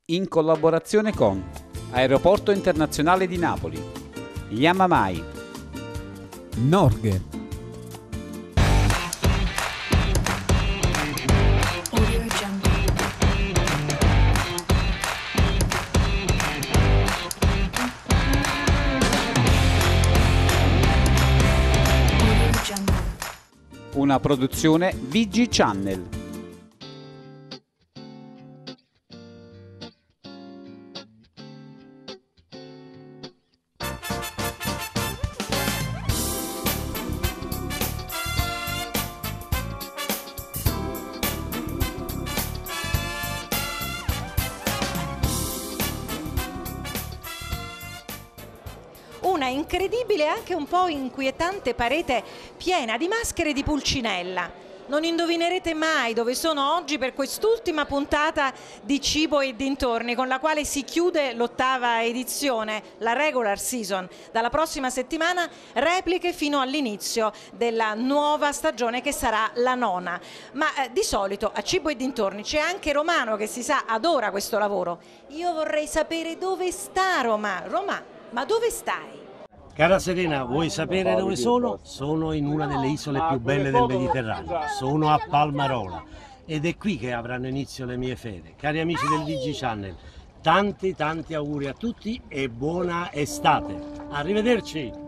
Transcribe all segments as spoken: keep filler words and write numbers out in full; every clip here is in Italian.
in collaborazione con Aeroporto Internazionale di Napoli, Yamamai, Norge, una produzione V G Channel. Una incredibile e anche un po' inquietante parete piena di maschere di Pulcinella. Non indovinerete mai dove sono oggi per quest'ultima puntata di Cibo e dintorni, con la quale si chiude l'ottava edizione, la regular season. Dalla prossima settimana repliche fino all'inizio della nuova stagione, che sarà la nona. Ma eh, di solito a Cibo e dintorni c'è anche Romano, che si sa adora questo lavoro. Io vorrei sapere dove sta Roma. Roma, ma dove stai? Cara Serena, vuoi sapere dove sono? Sono in una delle isole più belle del Mediterraneo, sono a Palmarola ed è qui che avranno inizio le mie ferie. Cari amici del V G Channel, tanti tanti auguri a tutti e buona estate. Arrivederci!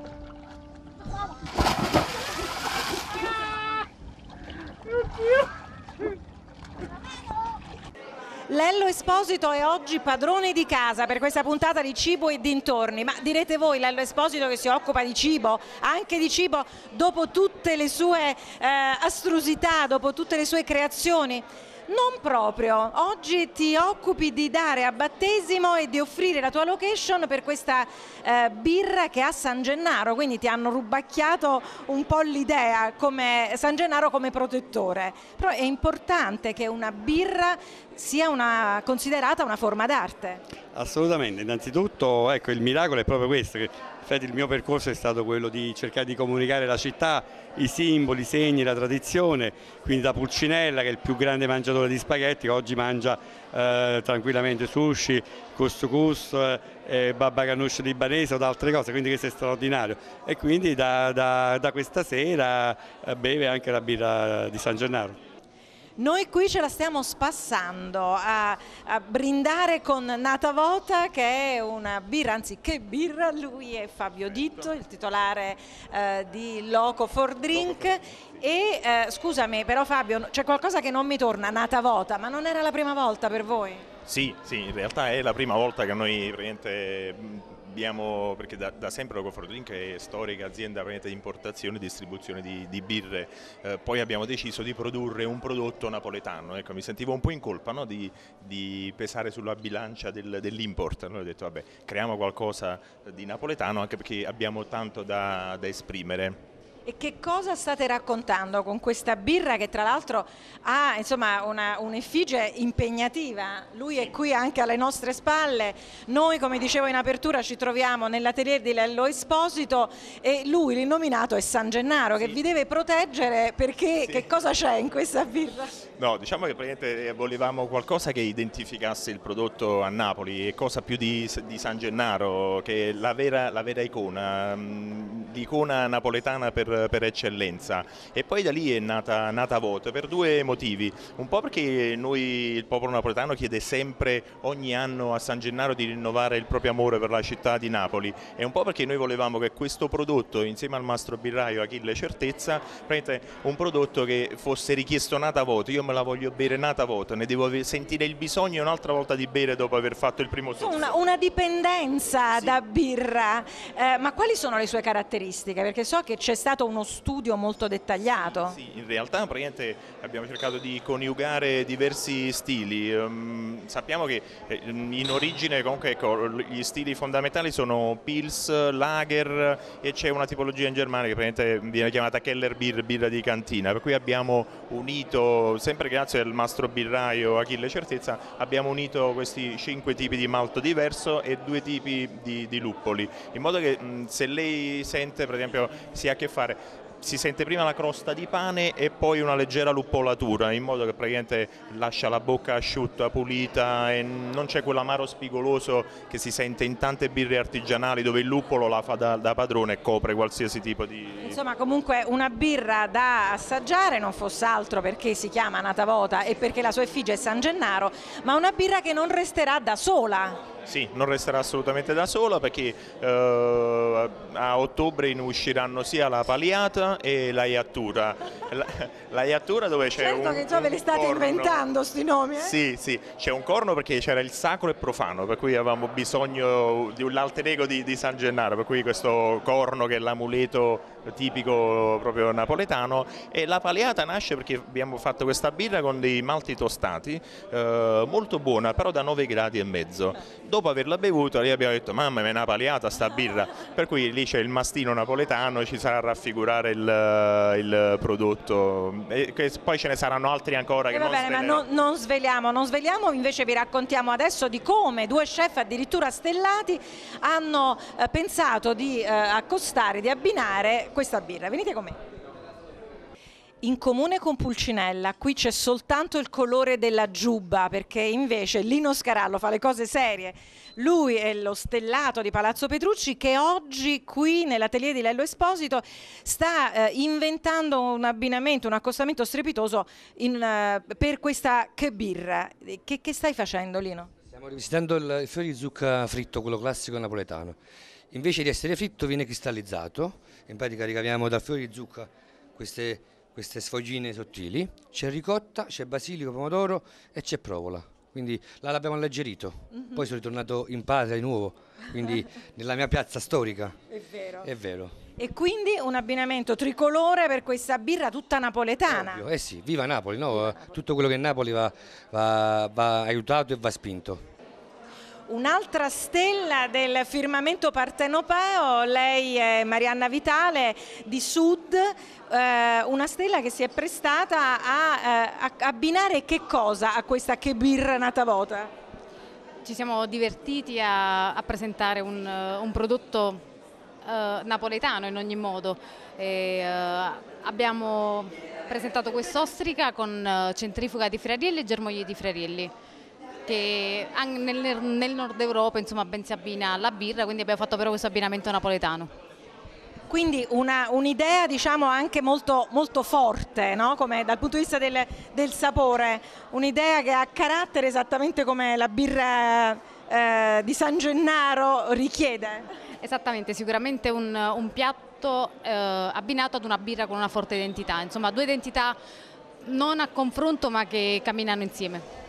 Lello Esposito è oggi padrone di casa per questa puntata di Cibo e dintorni. Ma direte voi, Lello Esposito che si occupa di cibo, anche di cibo, dopo tutte le sue eh, astrusità, dopo tutte le sue creazioni? Non proprio. Oggi ti occupi di dare a battesimo e di offrire la tua location per questa eh, birra che ha San Gennaro, quindi ti hanno rubacchiato un po' l'idea, come San Gennaro come protettore. Però è importante che una birra sia una, considerata una forma d'arte. Assolutamente, innanzitutto ecco, il miracolo è proprio questo, che infatti il mio percorso è stato quello di cercare di comunicare la città, i simboli, i segni, la tradizione, quindi da Pulcinella, che è il più grande mangiatore di spaghetti, che oggi mangia eh, tranquillamente sushi, couscous, eh, baba ganoush libanese o da altre cose, quindi questo è straordinario. E quindi da, da, da questa sera eh, beve anche la birra di San Gennaro. Noi qui ce la stiamo spassando a, a brindare con Nata Vota, che è una birra, anzi che birra, lui è Fabio Ditto, il titolare eh, di Loco for Drink. E eh, scusami, però Fabio, c'è qualcosa che non mi torna, Nata Vota, ma non era la prima volta per voi? Sì, sì, in realtà è la prima volta che noi praticamente abbiamo, perché da, da sempre Loco for Drink è storica azienda di importazione e distribuzione di, di birre, eh, poi abbiamo deciso di produrre un prodotto napoletano, ecco, mi sentivo un po' in colpa, no? di, di pesare sulla bilancia del, dell'import, allora ho detto vabbè, creiamo qualcosa di napoletano anche perché abbiamo tanto da, da esprimere. E che cosa state raccontando con questa birra che tra l'altro ha insomma un'effigie impegnativa? Lui è qui anche alle nostre spalle, noi come dicevo in apertura ci troviamo nell'atelier di Lello Esposito e lui, l'innominato, è San Gennaro, che sì, vi deve proteggere perché sì. Che cosa c'è in questa birra? No, diciamo che praticamente volevamo qualcosa che identificasse il prodotto a Napoli e cosa più di, di San Gennaro, che è la vera, la vera icona, l'icona napoletana per per eccellenza, e poi da lì è nata, nata Vota per due motivi, un po' perché noi, il popolo napoletano, chiede sempre ogni anno a San Gennaro di rinnovare il proprio amore per la città di Napoli, e un po' perché noi volevamo che questo prodotto, insieme al mastro birraio Achille Certezza, un prodotto che fosse richiesto Nata Vota, io me la voglio bere Nata Vota, ne devo sentire il bisogno un'altra volta di bere dopo aver fatto il primo sorso. Una, una dipendenza sì. da birra, eh, ma quali sono le sue caratteristiche? Perché so che c'è stato uno studio molto dettagliato. Sì, in realtà praticamente abbiamo cercato di coniugare diversi stili. Um, sappiamo che in origine comunque ecco, gli stili fondamentali sono Pils, Lager, e c'è una tipologia in Germania che praticamente viene chiamata Keller Beer, birra di cantina, per cui abbiamo unito, sempre grazie al mastro birraio Achille Certezza, abbiamo unito questi cinque tipi di malto diverso e due tipi di, di luppoli, in modo che mh, se lei sente per esempio si ha a che fare si sente prima la crosta di pane e poi una leggera luppolatura, in modo che praticamente lascia la bocca asciutta, pulita, e non c'è quell'amaro spigoloso che si sente in tante birre artigianali dove il luppolo la fa da, da padrone e copre qualsiasi tipo di... Insomma, comunque una birra da assaggiare, non fosse altro perché si chiama Natavota e perché la sua effigie è San Gennaro, ma una birra che non resterà da sola. Sì, non resterà assolutamente da sola, perché eh, a ottobre ne usciranno sia la Paliata e la Iattura. La, la Iattura dove c'è certo un che già ve li state corno. inventando sti nomi, eh? Sì, sì, c'è un corno perché c'era il sacro e profano, per cui avevamo bisogno di un alter ego di, di San Gennaro, per cui questo corno che è l'amuleto tipico proprio napoletano. E la Paliata nasce perché abbiamo fatto questa birra con dei malti tostati, eh, molto buona, però da nove gradi e mezzo. Dopo averla bevuta lì abbiamo detto mamma mia, è una paliata sta birra, per cui lì c'è il mastino napoletano, ci sarà a raffigurare il, il prodotto, e che poi ce ne saranno altri ancora che E va non bene, ma svelerò. non, non sveliamo, non sveliamo, invece vi raccontiamo adesso di come due chef addirittura stellati hanno eh, pensato di eh, accostare, di abbinare questa birra. Venite con me. In comune con Pulcinella, qui c'è soltanto il colore della giubba, perché invece Lino Scarallo fa le cose serie. Lui è lo stellato di Palazzo Petrucci che oggi qui nell'atelier di Lello Esposito sta eh, inventando un abbinamento, un accostamento strepitoso in, eh, per questa che birra. Che, che stai facendo, Lino? Stiamo rivisitando il fiore di zucca fritto, quello classico napoletano. Invece di essere fritto viene cristallizzato, in pratica ricaviamo dal fiore di zucca queste queste sfogine sottili, c'è ricotta, c'è basilico, pomodoro e c'è provola, quindi l'abbiamo alleggerito, mm-hmm. Poi sono ritornato in patria di nuovo, quindi nella mia piazza storica. È vero. È vero. E quindi un abbinamento tricolore per questa birra tutta napoletana. Ovvio. Eh sì, viva Napoli, no? Tutto quello che è Napoli va, va, va aiutato e va spinto. Un'altra stella del firmamento partenopeo, lei è Marianna Vitale di Sud, eh, una stella che si è prestata a, eh, a abbinare che cosa a questa che birra Natavota? Ci siamo divertiti a, a presentare un, un prodotto eh, napoletano in ogni modo. E, eh, abbiamo presentato quest'ostrica con eh, centrifuga di Friarielli e germogli di Friarielli, che nel, nel nord Europa insomma ben si abbina alla birra, quindi abbiamo fatto però questo abbinamento napoletano. Quindi un'idea diciamo anche molto, molto forte, no? Come dal punto di vista del, del sapore, un'idea che ha carattere esattamente come la birra eh, di San Gennaro richiede. Esattamente, sicuramente un, un piatto eh, abbinato ad una birra con una forte identità, insomma due identità non a confronto ma che camminano insieme.